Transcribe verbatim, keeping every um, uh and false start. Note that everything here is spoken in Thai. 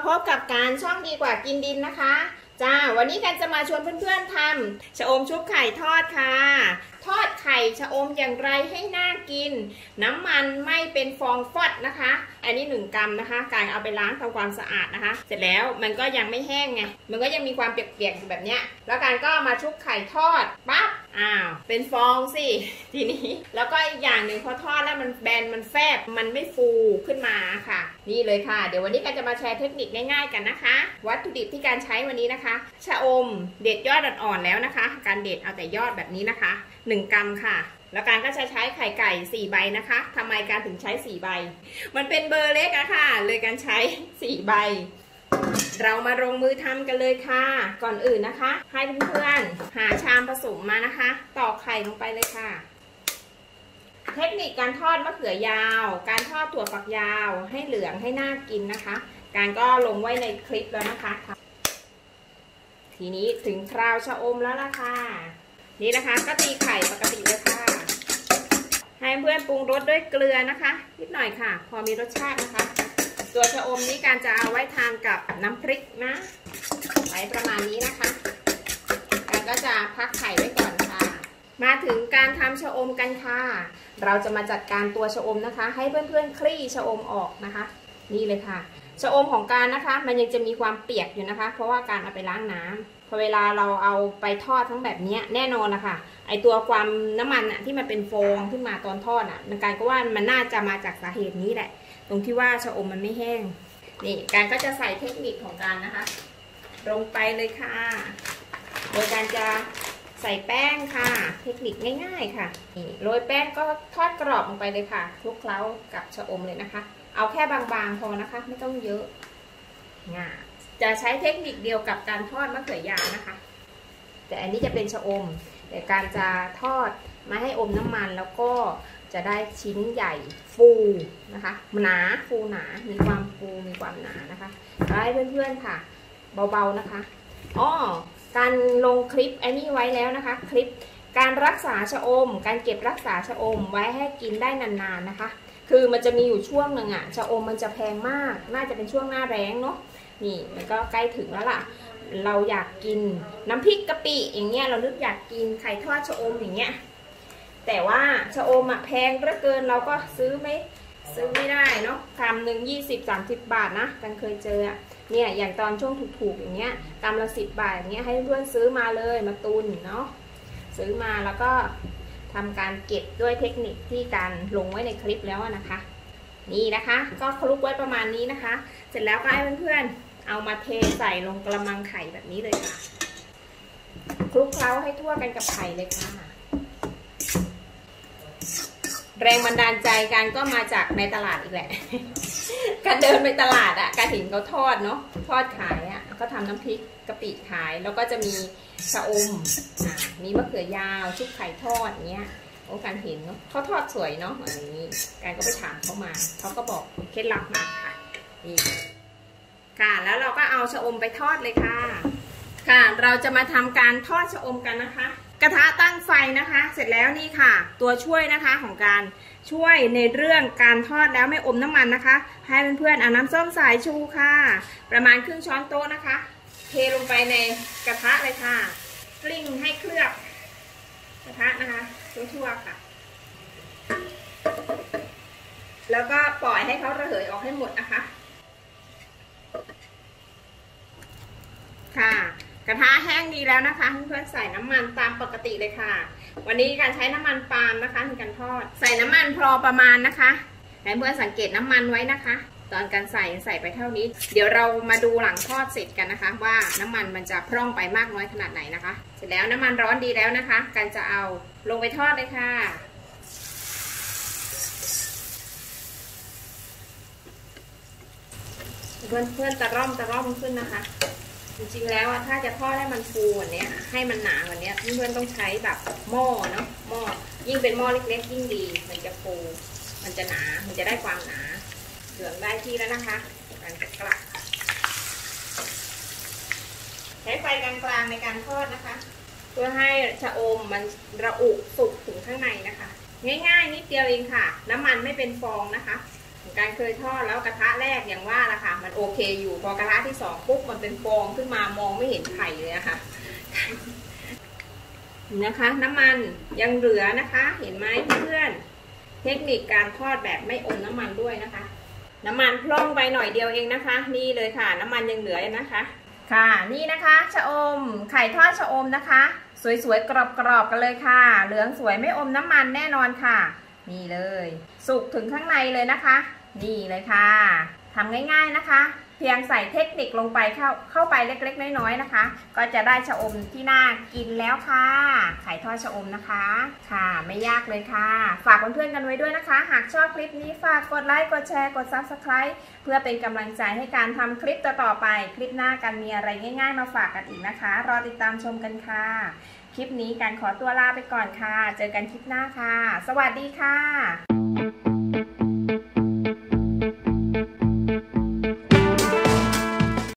พบกับการช่องดีกว่ากินดินนะคะจ้าวันนี้กันจะมาชวนเพื่อนๆทำชะอมชุบไข่ทอดค่ะทอดไข่ชะอมอย่างไรให้น่ากินน้ำมันไม่เป็นฟองฟอดนะคะอันนี้หนึ่งกรัมนะคะการเอาไปล้างทำความสะอาดนะคะเสร็จแล้วมันก็ยังไม่แห้งไงมันก็ยังมีความเปียกๆแบบเนี้ยแล้วการก็มาชุบไข่ทอดปั๊บอ้าวเป็นฟองสิทีนี้แล้วก็อีกอย่างหนึ่งพอทอดแล้วมันแบนมันแฟบมันไม่ฟูขึ้นมาค่ะนี่เลยค่ะเดี๋ยววันนี้กันจะมาแชร์เทคนิคง่ายๆกันนะคะวัตถุดิบที่การใช้วันนี้นะคะชะอมเด็ดยอดอ่อนๆแล้วนะคะการเด็ดเอาแต่ยอดแบบนี้นะคะหนึ่งกรัมค่ะแล้วการก็จะใช้ไข่ไก่สี่ใบนะคะทำไมการถึงใช้สี่ใบมันเป็นเบอร์เล็กอะค่ะเลยการใช้สี่ใบเรามาลงมือทำกันเลยค่ะก่อนอื่นนะคะให้เพื่อนๆหาชามผสมมานะคะตอกไข่ลงไปเลยค่ะเทคนิคการทอดมะเขือยาวการทอดถั่วฝักยาวให้เหลืองให้น่ากินนะคะการก็ลงไว้ในคลิปแล้วนะคะทีนี้ถึงคราวชะอมแล้วล่ะค่ะนี่นะคะก็ตีไข่ปกติเลยค่ะให้เพื่อนปรุงรสด้วยเกลือนะคะนิดหน่อยค่ะพอมีรสชาตินะคะตัวชะอมนี้การจะเอาไว้ทานกับน้ำพริกนะไว้ประมาณนี้นะคะการก็จะพักไข่ไว้ก่อนค่ะมาถึงการทำชะอมกันค่ะเราจะมาจัดการตัวชะอมนะคะให้เพื่อนๆคลี่ชะอมออกนะคะนี่เลยค่ะชะอมของการนะคะมันยังจะมีความเปียกอยู่นะคะเพราะว่าการเอาไปล้างน้ำพอเวลาเราเอาไปทอดทั้งแบบนี้แน่นอนนะคะไอตัวความน้ำมันอะที่มันเป็นฟองขึ้นมาตอนทอดอะมันการก็ว่ามันน่าจะมาจากสาเหตุนี้แหละตรงที่ว่าชะอมมันไม่แห้งนี่การก็จะใส่เทคนิคของการนะคะลงไปเลยค่ะโดยการจะใส่แป้งค่ะเทคนิคง่ายๆค่ะนี่โรยแป้งก็ทอดกรอบลงไปเลยค่ะคลุกเคล้ากับชะอมเลยนะคะเอาแค่บางๆพอนะคะไม่ต้องเยอะง่ายจะใช้เทคนิคเดียวกับการทอดมะเขือยาวนะคะแต่อันนี้จะเป็นชะอมแต่การจะทอดมาให้อมน้ำมันแล้วก็จะได้ชิ้นใหญ่ฟูนะคะหนาฟูหนามีความฟูมีความหนานะคะให้เพื่อนๆค่ะเบาๆนะคะอ้อการลงคลิปอันนี้ไว้แล้วนะคะคลิปการรักษาชะอมการเก็บรักษาชะอมไว้ให้กินได้นานๆนะคะคือมันจะมีอยู่ช่วงหนึ่งอะชะอมมันจะแพงมากน่าจะเป็นช่วงหน้าแล้งเนาะนี่มันก็ใกล้ถึงแล้วล่ะเราอยากกินน้ำพริกกะปิอย่างเงี้ยเรานึกอยากกินไข่ทอดชะอมอย่างเงี้ยแต่ว่าชะอมอะแพงเหลือเกินเราก็ซื้อไม่ซื้อไม่ได้เนาะกรัมหนึ่งยี่สิบสามสิบบาทนะกันเคยเจอเนี่ยอย่างตอนช่วงถูกๆอย่างเงี้ยกรัมละสิบบาทอย่างเงี้ยให้เพื่อนซื้อมาเลยมาตุนเนาะซื้อมาแล้วก็ทำการเก็บด้วยเทคนิคที่การลงไว้ในคลิปแล้วนะคะนี่นะคะก็คลุกไว้ประมาณนี้นะคะเสร็จแล้วก็ให้เพื่อนๆเอามาเทใส่ลงกระมังไข่แบบนี้เลยค่ะคลุกเคล้าให้ทั่วกันกับไข่เลยค่ะแรงบันดาลใจการก็มาจากในตลาดอีกแหละการเดินไปตลาดอ่ะการเห็นเขาทอดเนาะทอดขายอ่ะก็ทำน้ำพริกกะปิขายแล้วก็จะมีชะอมอ่ามีมะเขือยาวชุบไข่ทอดเงี้ยโอ้การเห็นเนาะเขาทอดสวยเนาะอย่างนี้การก็ไปถามเขามาเขาก็บอกเคล็ดลับมาค่ะนี่ค่ะแล้วเราก็เอาชะอมไปทอดเลยค่ะค่ะเราจะมาทำการทอดชะอมกันนะคะกระทะตั้งไฟนะคะเสร็จแล้วนี่ค่ะตัวช่วยนะคะของการช่วยในเรื่องการทอดแล้วไม่อมน้ำมันนะคะให้เพื่อนๆเอาน้ำส้มสายชูค่ะประมาณครึ่งช้อนโต๊ะนะคะเทลงไปในกระทะเลยค่ะกลิ้งให้เคลือบกระทะนะคะทั่วๆค่ะแล้วก็ปล่อยให้เขาระเหยออกให้หมดนะคะค่ะกระทะแห้งดีแล้วนะคะเพื่อนๆใส่น้ำมันตามปกติเลยค่ะวันนี้การใช้น้ำมันปาล์มนะคะในการทอดใส่น้ำมันพอประมาณนะคะให้เพื่อนสังเกตน้ำมันไว้นะคะตอนการใส่ใส่ไปเท่านี้เดี๋ยวเรามาดูหลังทอดเสร็จกันนะคะว่าน้ำมันมันจะพร่องไปมากน้อยขนาดไหนนะคะเสร็จแล้วน้ำมันร้อนดีแล้วนะคะการจะเอาลงไปทอดเลยค่ะเพื่อนเพื่อนตะร่อมตะร่อมขึ้นนะคะจริงๆแล้วถ้าจะทอดให้มันฟูวันนี้ให้มันหนาวันนี้เพื่อนๆต้องใช้แบบหม้อเนาะหม้อยิ่งเป็นหม้อเล็กๆยิ่งดีมันจะฟูมันจะหนามันจะได้ความหนาเหลืองได้ที่แล้วนะคะการกลับใช้ไฟกลางๆในการทอดนะคะเพื่อให้ชะอมมันระอุสุกถึงข้างในนะคะง่ายๆนิดเดียวเองค่ะน้ำมันไม่เป็นฟองนะคะการเคยทอดแล้วกระทะแรกอย่างว่าละค่ะมันโอเคอยู่พอกระทะที่สองปุ๊บมันเป็นฟองขึ้นมามองไม่เห็นไข่เลยอะค่ะนะคะน้ำมันยังเหลือนะคะเห็นไหมเพื่อนเทคนิคการทอดแบบไม่อมน้ำมันด้วยนะคะน้ำมันพร่องไปหน่อยเดียวเองนะคะนี่เลยค่ะน้ำมันยังเหลือนะคะค่ะนี่นะคะชะอมไข่ทอดชะอมนะคะสวยๆกรอบๆกันเลยค่ะเหลืองสวยไม่อมน้ำมันแน่นอนค่ะนี่เลยสุกถึงข้างในเลยนะคะนี่เลยค่ะทำง่ายๆนะคะเพียงใส่เทคนิคลงไปเข้าเข้าไปเล็กๆน้อยๆนะคะก็จะได้ชะอมที่น่ากินแล้วค่ะไข่ทอดชะอมนะคะค่ะไม่ยากเลยค่ะฝากเพื่อนๆกันไว้ด้วยนะคะหากชอบคลิปนี้ฝากกดไลค์กดแชร์กด ซับสไครบ์ เพื่อเป็นกำลังใจให้การทำคลิปต่อๆไปคลิปหน้ากันมีอะไรง่ายๆมาฝากกันอีกนะคะรอติดตามชมกันค่ะคลิปนี้การขอตัวลาไปก่อนค่ะเจอกันคลิปหน้าค่ะสวัสดีค่ะ